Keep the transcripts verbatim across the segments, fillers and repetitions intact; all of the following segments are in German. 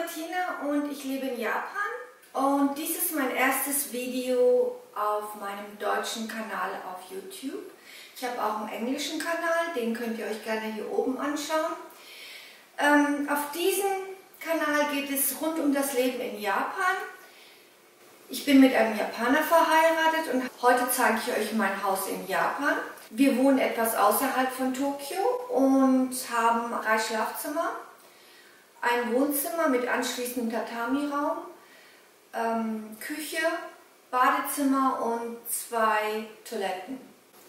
Martina und ich lebe in Japan und dies ist mein erstes Video auf meinem deutschen Kanal auf YouTube. Ich habe auch einen englischen Kanal, den könnt ihr euch gerne hier oben anschauen. Ähm, auf diesem Kanal geht es rund um das Leben in Japan. Ich bin mit einem Japaner verheiratet und heute zeige ich euch mein Haus in Japan. Wir wohnen etwas außerhalb von Tokio und haben drei Schlafzimmer, ein Wohnzimmer mit anschließendem Tatami-Raum, ähm, Küche, Badezimmer und zwei Toiletten.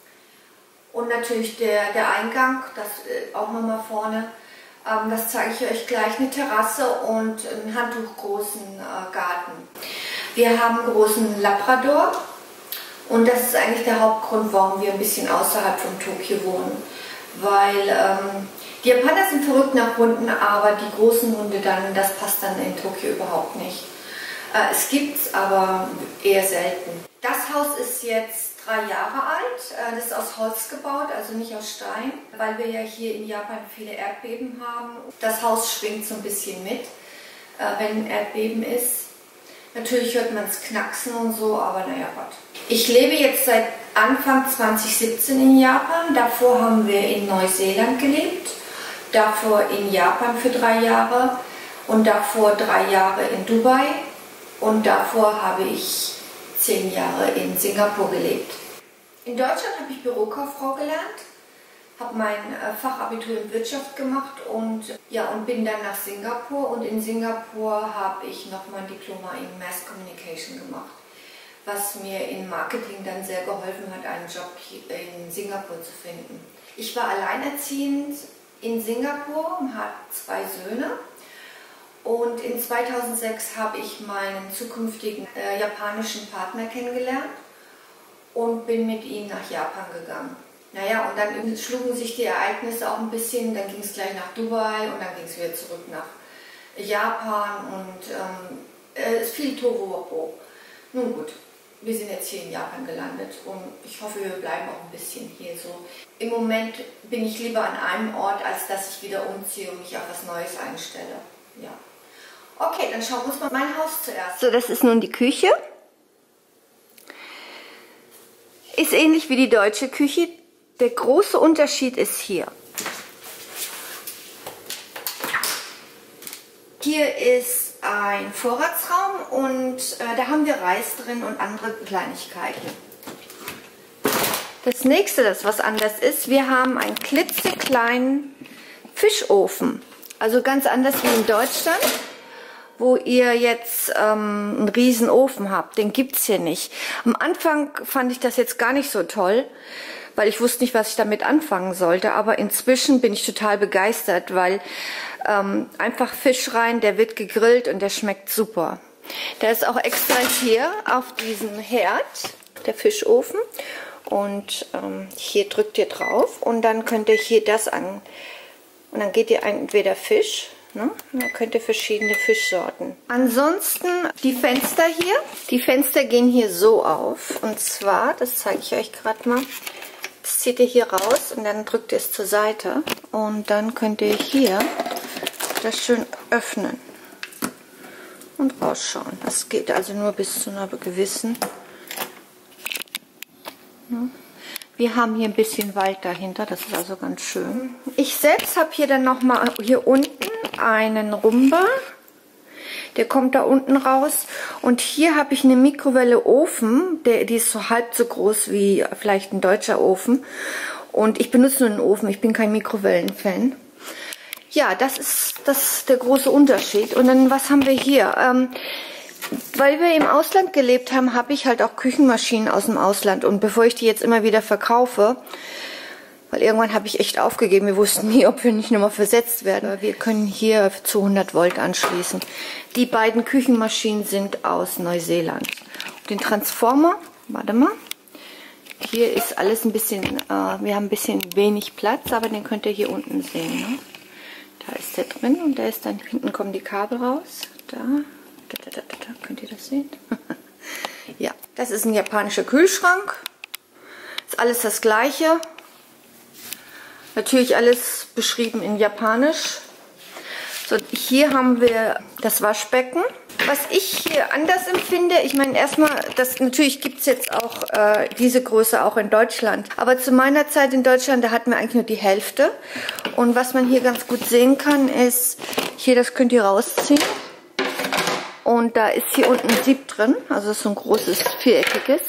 Und natürlich der, der Eingang, das äh, auch nochmal vorne, ähm, das zeige ich euch gleich, eine Terrasse und einen handtuchgroßen äh, Garten. Wir haben einen großen Labrador und das ist eigentlich der Hauptgrund, warum wir ein bisschen außerhalb von Tokio wohnen. Weil ähm, die Japaner sind verrückt nach Hunden, aber die großen Hunde dann, das passt dann in Tokio überhaupt nicht. Äh, es gibt's, aber eher selten. Das Haus ist jetzt drei Jahre alt. Äh, das ist aus Holz gebaut, also nicht aus Stein, weil wir ja hier in Japan viele Erdbeben haben. Das Haus schwingt so ein bisschen mit, äh, wenn ein Erdbeben ist. Natürlich hört man es knacksen und so, aber naja, Gott. Ich lebe jetzt seit Anfang zwanzig siebzehn in Japan. Davor haben wir in Neuseeland gelebt, davor in Japan für drei Jahre und davor drei Jahre in Dubai und davor habe ich zehn Jahre in Singapur gelebt. In Deutschland habe ich Bürokauffrau gelernt, habe mein Fachabitur in Wirtschaft gemacht und, ja, und bin dann nach Singapur und in Singapur habe ich noch mein Diploma in Mass Communication gemacht, was mir in Marketing dann sehr geholfen hat, einen Job in Singapur zu finden. Ich war alleinerziehend in Singapur und habe zwei Söhne und in zweitausendsechs habe ich meinen zukünftigen äh, japanischen Partner kennengelernt und bin mit ihm nach Japan gegangen. Naja, und dann schlugen sich die Ereignisse auch ein bisschen, dann ging es gleich nach Dubai und dann ging es wieder zurück nach Japan und ähm, es ist viel Tohuwabohu. Nun gut, wir sind jetzt hier in Japan gelandet und ich hoffe, wir bleiben auch ein bisschen hier so. Im Moment bin ich lieber an einem Ort, als dass ich wieder umziehe und mich auf was Neues einstelle. Ja. Okay, dann schauen wir uns mal mein Haus zuerst. So, das ist nun die Küche. Ist ähnlich wie die deutsche Küche. Der große Unterschied ist hier. Hier ist ein Vorratsraum und äh, da haben wir Reis drin und andere Kleinigkeiten. Das nächste, das was anders ist, wir haben einen klitzekleinen Fischofen. Also ganz anders wie in Deutschland, wo ihr jetzt ähm, einen riesen Ofen habt. Den gibt es hier nicht. Am Anfang fand ich das jetzt gar nicht so toll, weil ich wusste nicht, was ich damit anfangen sollte. Aber inzwischen bin ich total begeistert, weil ähm, einfach Fisch rein, der wird gegrillt und der schmeckt super. Der ist auch extra hier auf diesem Herd, der Fischofen. Und ähm, hier drückt ihr drauf und dann könnt ihr hier das an. Und dann geht ihr entweder Fisch, ne? Und dann könnt ihr verschiedene Fischsorten. Ansonsten die Fenster hier. Die Fenster gehen hier so auf. Und zwar, das zeige ich euch gerade mal. Das zieht ihr hier raus und dann drückt ihr es zur Seite und dann könnt ihr hier das schön öffnen und rausschauen. Das geht also nur bis zu einer gewissen. Wir haben hier ein bisschen Wald dahinter, das ist also ganz schön. Ich selbst habe hier dann noch mal hier unten einen Rumba. Der kommt da unten raus und hier habe ich eine Mikrowelle Ofen, der, die ist so halb so groß wie vielleicht ein deutscher Ofen und ich benutze nur einen Ofen, ich bin kein Mikrowellen-Fan. Ja, das ist, das ist der große Unterschied. Und dann, was haben wir hier? Ähm, weil wir im Ausland gelebt haben, habe ich halt auch Küchenmaschinen aus dem Ausland und bevor ich die jetzt immer wieder verkaufe, weil irgendwann habe ich echt aufgegeben. Wir wussten nie, ob wir nicht nochmal versetzt werden. Wir können hier zu hundert Volt anschließen. Die beiden Küchenmaschinen sind aus Neuseeland. Und den Transformer, warte mal. Hier ist alles ein bisschen, äh, wir haben ein bisschen wenig Platz, aber den könnt ihr hier unten sehen. Ne? Da ist der drin und da ist dann, hinten kommen die Kabel raus. Da, da, da, da, da. Könnt ihr das sehen? Ja, das ist ein japanischer Kühlschrank. Ist alles das Gleiche. Natürlich alles beschrieben in Japanisch. So, hier haben wir das Waschbecken. Was ich hier anders empfinde, ich meine erstmal, das natürlich gibt es jetzt auch äh, diese Größe auch in Deutschland. Aber zu meiner Zeit in Deutschland, da hatten wir eigentlich nur die Hälfte. Und was man hier ganz gut sehen kann, ist, hier, das könnt ihr rausziehen. Und da ist hier unten ein Sieb drin, also so ein großes viereckiges.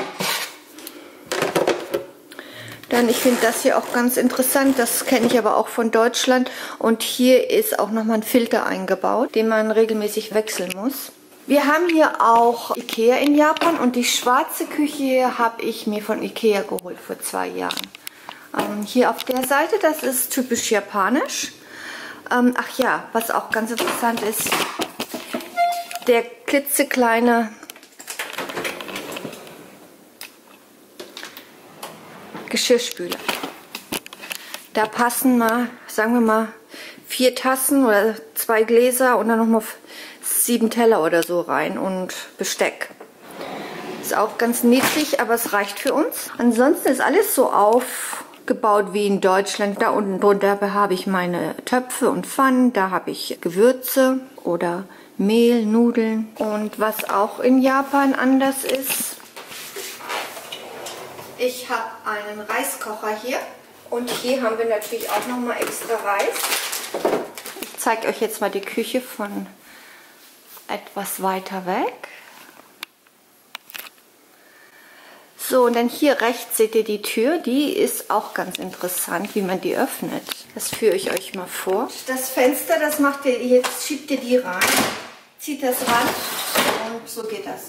Dann, ich finde das hier auch ganz interessant, das kenne ich aber auch von Deutschland. Und hier ist auch nochmal ein Filter eingebaut, den man regelmäßig wechseln muss. Wir haben hier auch Ikea in Japan und die schwarze Küche hier habe ich mir von Ikea geholt vor zwei Jahren. Ähm, hier auf der Seite, das ist typisch japanisch. Ähm, ach ja, was auch ganz interessant ist, der klitzekleine Geschirrspüler. Da passen mal, sagen wir mal, vier Tassen oder zwei Gläser und dann nochmal sieben Teller oder so rein und Besteck. Ist auch ganz niedlich, aber es reicht für uns. Ansonsten ist alles so aufgebaut wie in Deutschland. Da unten drunter habe ich meine Töpfe und Pfannen, da habe ich Gewürze oder Mehl, Nudeln. Und was auch in Japan anders ist, ich habe einen Reiskocher hier und hier haben wir natürlich auch noch mal extra Reis. Ich zeige euch jetzt mal die Küche von etwas weiter weg. So, und dann hier rechts seht ihr die Tür, die ist auch ganz interessant, wie man die öffnet. Das führe ich euch mal vor. Das Fenster, das macht ihr, jetzt schiebt ihr die rein, zieht das ran und so geht das.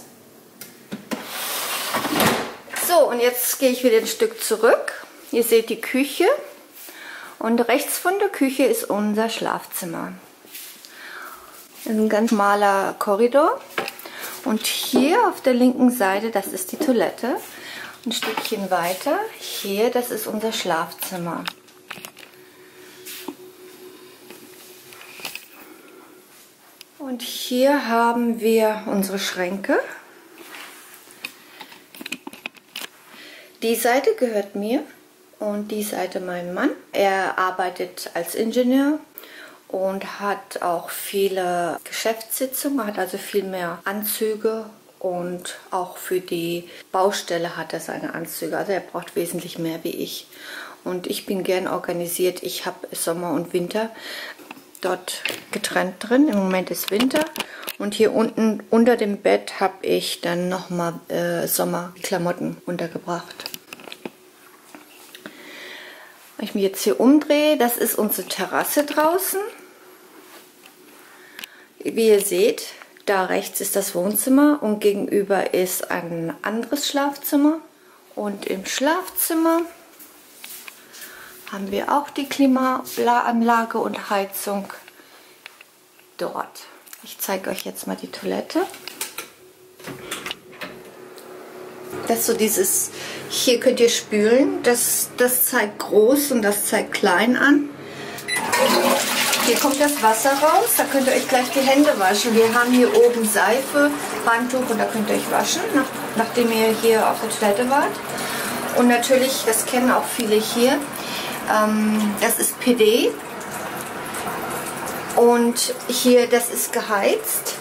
So, und jetzt gehe ich wieder ein Stück zurück. Ihr seht die Küche und rechts von der Küche ist unser Schlafzimmer. Das ist ein ganz schmaler Korridor und hier auf der linken Seite, das ist die Toilette. Ein Stückchen weiter, hier, das ist unser Schlafzimmer. Und hier haben wir unsere Schränke. Die Seite gehört mir und die Seite meinem Mann. Er arbeitet als Ingenieur und hat auch viele Geschäftssitzungen, hat also viel mehr Anzüge und auch für die Baustelle hat er seine Anzüge. Also er braucht wesentlich mehr wie ich. Und ich bin gern organisiert. Ich habe Sommer und Winter dort getrennt drin. Im Moment ist Winter. Und hier unten unter dem Bett habe ich dann nochmal äh, Sommerklamotten untergebracht. Wenn ich mich jetzt hier umdrehe, das ist unsere Terrasse draußen. Wie ihr seht, da rechts ist das Wohnzimmer und gegenüber ist ein anderes Schlafzimmer. Und im Schlafzimmer haben wir auch die Klimaanlage und Heizung dort. Ich zeige euch jetzt mal die Toilette. Das ist so dieses, hier könnt ihr spülen, das, das zeigt groß und das zeigt klein an. Hier kommt das Wasser raus, da könnt ihr euch gleich die Hände waschen. Wir haben hier oben Seife, Handtuch und da könnt ihr euch waschen, nach, nachdem ihr hier auf der Toilette wart. Und natürlich, das kennen auch viele hier, ähm, das ist P D. Und hier, das ist geheizt.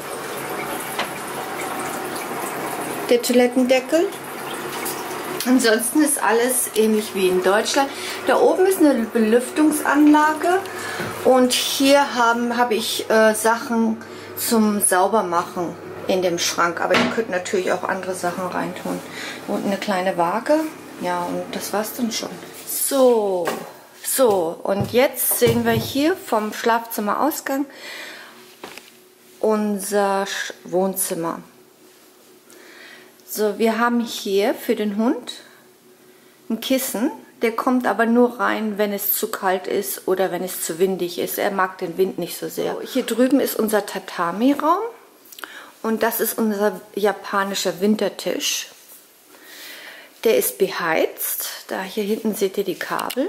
Der Toilettendeckel. Ansonsten ist alles ähnlich wie in Deutschland. Da oben ist eine Belüftungsanlage und hier haben, habe ich äh, Sachen zum Saubermachen in dem Schrank. Aber ihr könnt natürlich auch andere Sachen reintun. Und eine kleine Waage. Ja, und das war's dann schon. So, so und jetzt sehen wir hier vom Schlafzimmerausgang unser Wohnzimmer. So, wir haben hier für den Hund ein Kissen. Der kommt aber nur rein, wenn es zu kalt ist oder wenn es zu windig ist. Er mag den Wind nicht so sehr. So, hier drüben ist unser Tatami-Raum und das ist unser japanischer Wintertisch. Der ist beheizt. Da hier hinten seht ihr die Kabel.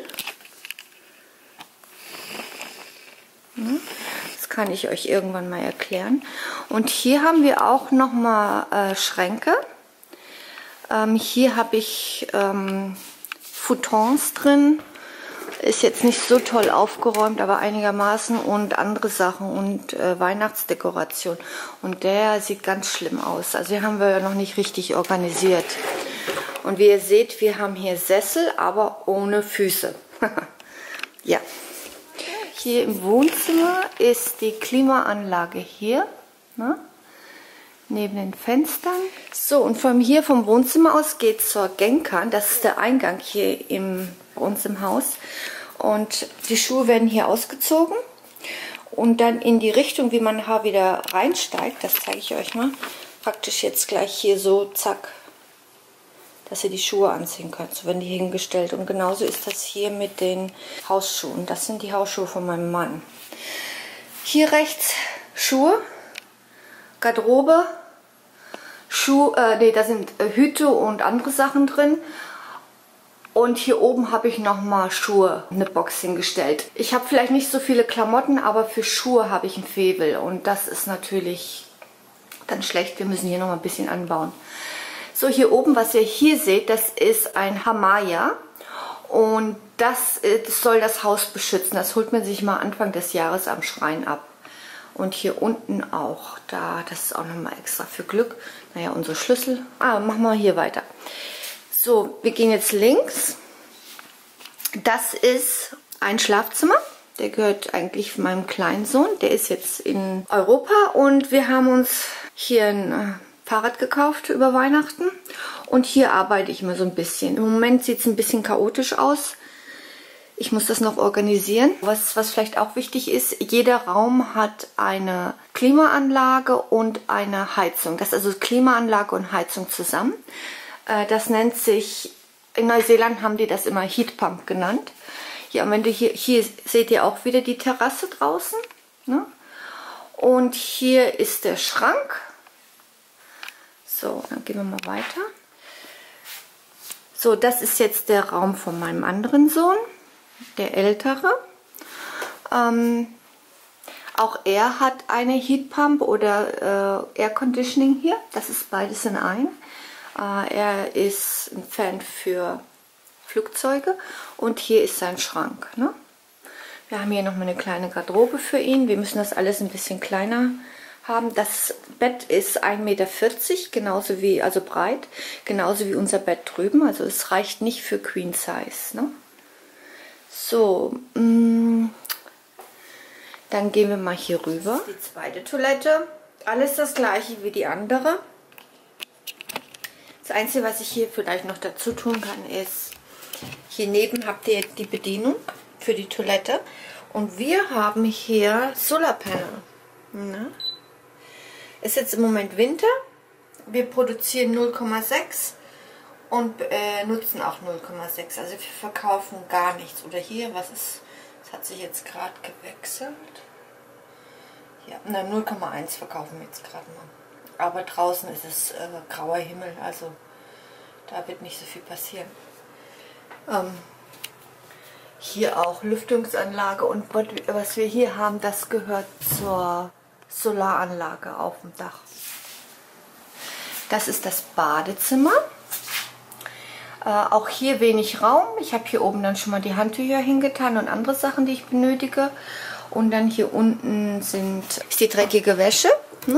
Das kann ich euch irgendwann mal erklären. Und hier haben wir auch noch mal äh, Schränke. Ähm, hier habe ich ähm, Futons drin. Ist jetzt nicht so toll aufgeräumt, aber einigermaßen und andere Sachen und äh, Weihnachtsdekoration. Und der sieht ganz schlimm aus. Also hier haben wir ja noch nicht richtig organisiert. Und wie ihr seht, wir haben hier Sessel, aber ohne Füße. Ja. Hier im Wohnzimmer ist die Klimaanlage hier, ne? Neben den Fenstern. So, und von hier vom Wohnzimmer aus geht es zur Genkan. Das ist der Eingang hier im, bei uns im Haus. Und die Schuhe werden hier ausgezogen und dann in die Richtung, wie man da wieder reinsteigt, das zeige ich euch mal, praktisch jetzt gleich hier so, zack, dass ihr die Schuhe anziehen könnt. So werden die hingestellt. Und genauso ist das hier mit den Hausschuhen. Das sind die Hausschuhe von meinem Mann. Hier rechts Schuhe, Garderobe, Schuhe, äh, nee, da sind äh, Hüte und andere Sachen drin. Und hier oben habe ich nochmal Schuhe, eine Box hingestellt. Ich habe vielleicht nicht so viele Klamotten, aber für Schuhe habe ich einen Faible. Und das ist natürlich dann schlecht. Wir müssen hier nochmal ein bisschen anbauen. So, hier oben, was ihr hier seht, das ist ein Hamaya. Und das, das soll das Haus beschützen. Das holt man sich mal Anfang des Jahres am Schrein ab. Und hier unten auch. Da, das ist auch nochmal extra für Glück. Naja, unsere Schlüssel. Ah, machen wir hier weiter. So, wir gehen jetzt links. Das ist ein Schlafzimmer. Der gehört eigentlich meinem kleinen Sohn. Der ist jetzt in Europa. Und wir haben uns hier ein Fahrrad gekauft über Weihnachten. Und hier arbeite ich immer so ein bisschen. Im Moment sieht es ein bisschen chaotisch aus. Ich muss das noch organisieren. Was, was vielleicht auch wichtig ist, jeder Raum hat eine Klimaanlage und eine Heizung. Das ist also Klimaanlage und Heizung zusammen. Das nennt sich, in Neuseeland haben die das immer Heatpump genannt. Ja, und wenn du hier, hier seht ihr auch wieder die Terrasse draußen. Ne? Und hier ist der Schrank. So, dann gehen wir mal weiter. So, das ist jetzt der Raum von meinem anderen Sohn, der ältere. Ähm, auch er hat eine Heatpump oder äh, Air Conditioning hier. Das ist beides in einem. Äh, er ist ein Fan für Flugzeuge und hier ist sein Schrank. Ne? Wir haben hier noch mal eine kleine Garderobe für ihn. Wir müssen das alles ein bisschen kleiner haben. Das Bett ist ein Meter vierzig, genauso wie, also breit, genauso wie unser Bett drüben. Also es reicht nicht für Queen Size. Ne? So, mh, dann gehen wir mal hier rüber. Die zweite Toilette, alles das gleiche wie die andere. Das Einzige, was ich hier vielleicht noch dazu tun kann, ist, hier neben habt ihr die Bedienung für die Toilette. Und wir haben hier Solarpanel. Ne? Es ist jetzt im Moment Winter. Wir produzieren null Komma sechs und äh, nutzen auch null Komma sechs. Also wir verkaufen gar nichts. Oder hier, was ist, das hat sich jetzt gerade gewechselt. Ja, na, null Komma eins verkaufen wir jetzt gerade mal. Aber draußen ist es äh, grauer Himmel, also da wird nicht so viel passieren. Ähm, hier auch Lüftungsanlage und was wir hier haben, das gehört zur Solaranlage auf dem Dach. Das ist das Badezimmer. Äh, auch hier wenig Raum. Ich habe hier oben dann schon mal die Handtücher hingetan und andere Sachen, die ich benötige. Und dann hier unten sind, ist die dreckige Wäsche. Ne?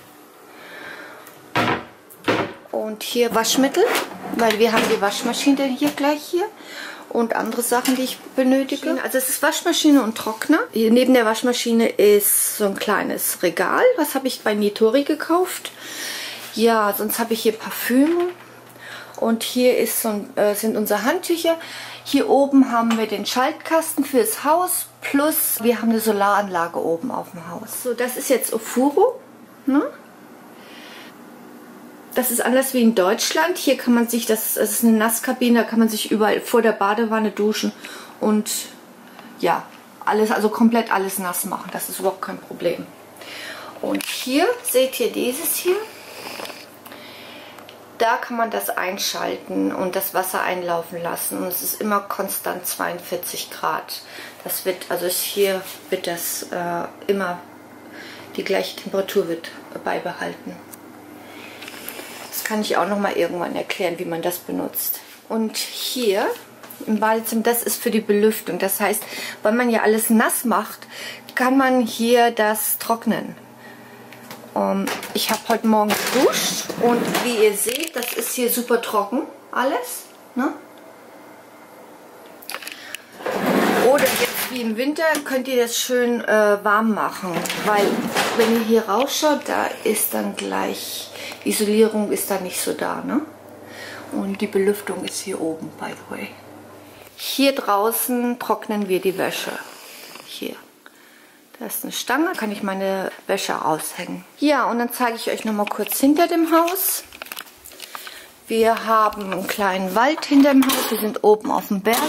Und hier Waschmittel, weil wir haben die Waschmaschine hier gleich hier. Und andere Sachen, die ich benötige. Also es ist Waschmaschine und Trockner. Hier neben der Waschmaschine ist so ein kleines Regal. Was habe ich bei Nitori gekauft? Ja, sonst habe ich hier Parfüm. Und hier ist so ein, äh, sind unsere Handtücher. Hier oben haben wir den Schaltkasten fürs Haus. Plus wir haben eine Solaranlage oben auf dem Haus. So, das ist jetzt Ofuro. Ne? Das ist anders wie in Deutschland. Hier kann man sich, das, das ist eine Nasskabine, da kann man sich überall vor der Badewanne duschen und ja, alles, also komplett alles nass machen. Das ist überhaupt kein Problem. Und hier seht ihr dieses hier. Da kann man das einschalten und das Wasser einlaufen lassen. Und es ist immer konstant zweiundvierzig Grad. Das wird, also hier wird das äh, immer, die gleiche Temperatur wird beibehalten. Das kann ich auch noch mal irgendwann erklären, wie man das benutzt. Und hier im Badezimmer, das ist für die Belüftung. Das heißt, weil man ja alles nass macht, kann man hier das trocknen. Um, ich habe heute Morgen geduscht und wie ihr seht, das ist hier super trocken alles. Ne? Oder jetzt wie im Winter könnt ihr das schön äh, warm machen, weil wenn ihr hier rausschaut, da ist dann gleich, Isolierung ist da nicht so da, ne? Und die Belüftung ist hier oben, by the way. Hier draußen trocknen wir die Wäsche. Hier. Da ist eine Stange, kann ich meine Wäsche raushängen. Ja, und dann zeige ich euch noch mal kurz hinter dem Haus. Wir haben einen kleinen Wald hinter dem Haus. Wir sind oben auf dem Berg.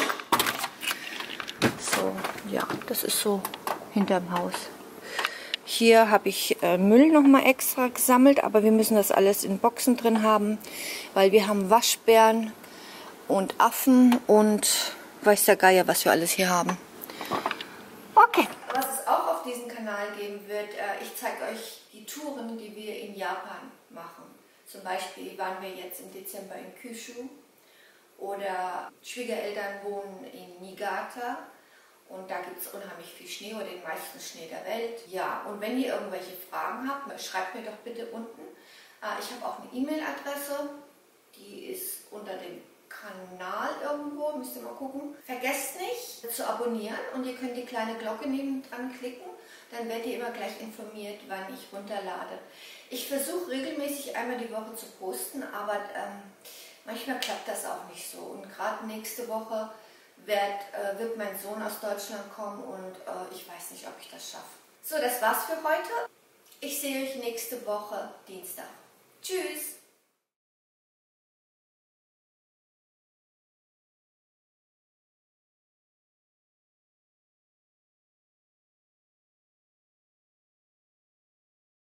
So, ja, das ist so hinter dem Haus. Hier habe ich äh, Müll noch mal extra gesammelt, aber wir müssen das alles in Boxen drin haben, weil wir haben Waschbären und Affen und weiß der Geier, was wir alles hier haben. Okay. Was es auch auf diesem Kanal geben wird, äh, ich zeige euch die Touren, die wir in Japan machen. Zum Beispiel waren wir jetzt im Dezember in Kyushu oder Schwiegereltern wohnen in Niigata und da gibt es unheimlich viel Schnee oder den meisten Schnee der Welt. Ja, und wenn ihr irgendwelche Fragen habt, schreibt mir doch bitte unten. Äh, ich habe auch eine E-Mail-Adresse, die ist unter dem Kanal irgendwo, müsst ihr mal gucken. Vergesst nicht zu abonnieren und ihr könnt die kleine Glocke neben dran klicken, dann werdet ihr immer gleich informiert, wann ich runterlade. Ich versuche regelmäßig einmal die Woche zu posten, aber ähm, manchmal klappt das auch nicht so. Und gerade nächste Woche wird, äh, wird mein Sohn aus Deutschland kommen und äh, ich weiß nicht, ob ich das schaffe. So, das war's für heute. Ich sehe euch nächste Woche Dienstag. Tschüss!